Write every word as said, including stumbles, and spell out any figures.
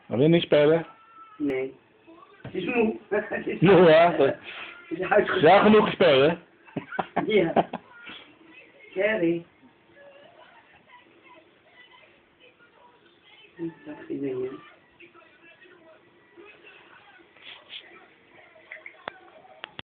Wil je niet spelen? Nee. Het is moe. Het is Moe, hè? Het is uitgesproken. Ja, genoeg gespeeld, hè? Ja. Jerry. Dat vind ik niet.